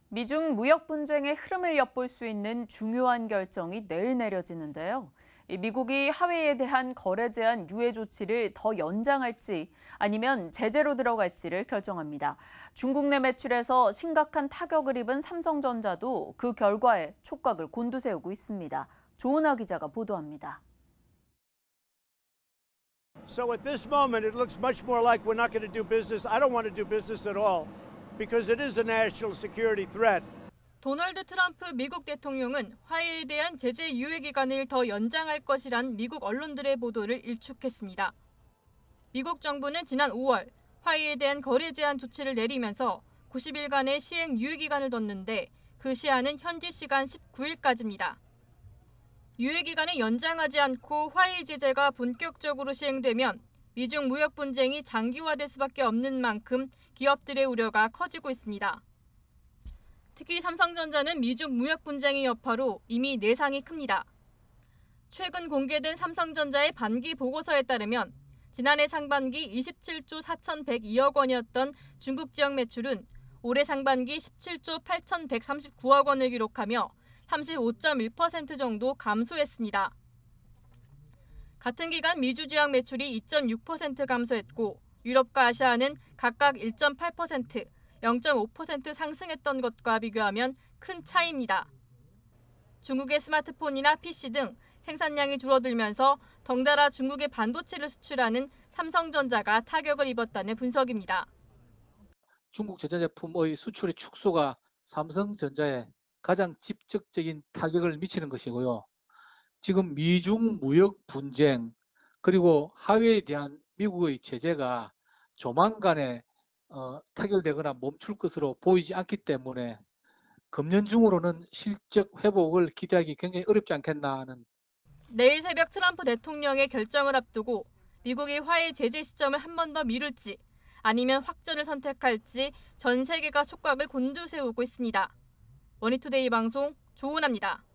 미중 무역 분쟁의 흐름을 엿볼 수 있는 중요한 결정이 내일 내려지는데요. 미국이 하웨이에 대한 거래 제한 유예 조치를 더 연장할지 아니면 제재로 들어갈지를 결정합니다. 중국 내 매출에서 심각한 타격을 입은 삼성전자도 그 결과에 촉각을 곤두세우고 있습니다. 조은하 기자가 보도합니다. So at this moment, it looks much more like we're not going to do business. I don't want to do business at all because it is a national security threat. 도널드 트럼프 미국 대통령은 화해에 대한 제재 유예 기간을 더 연장할 것이란 미국 언론들의 보도를 일축했습니다. 미국 정부는 지난 5월 화해에 대한 거래 제한 조치를 내리면서 90일간의 시행 유예 기간을 뒀는데 그 시한은 현지 시간 19일까지입니다. 유예 기간을 연장하지 않고 화해 제재가 본격적으로 시행되면 미중 무역 분쟁이 장기화될 수밖에 없는 만큼 기업들의 우려가 커지고 있습니다. 특히 삼성전자는 미중 무역 분쟁의 여파로 이미 내상이 큽니다. 최근 공개된 삼성전자의 반기 보고서에 따르면 지난해 상반기 27조 4,102억 원이었던 중국 지역 매출은 올해 상반기 17조 8,139억 원을 기록하며 35.1% 정도 감소했습니다. 같은 기간 미주 지역 매출이 2.6% 감소했고 유럽과 아시아는 각각 1.8%, 0.5% 상승했던 것과 비교하면 큰 차이입니다. 중국의 스마트폰이나 PC 등 생산량이 줄어들면서 덩달아 중국의 반도체를 수출하는 삼성전자가 타격을 입었다는 분석입니다. 중국 전자제품의 수출의 축소가 삼성전자에 가장 직접적인 타격을 미치는 것이고요. 지금 미중 무역 분쟁 그리고 하웨이에 대한 미국의 제재가 조만간에 타결되거나 멈출 것으로 보이지 않기 때문에 금년 중으로는 실적 회복을 기대하기 굉장히 어렵지 않겠나 하는. 내일 새벽 트럼프 대통령의 결정을 앞두고 미국이 화해 제재 시점을 한 번 더 미룰지 아니면 확전을 선택할지 전 세계가 촉각을 곤두세우고 있습니다. 머니투데이 방송 조은하입니다.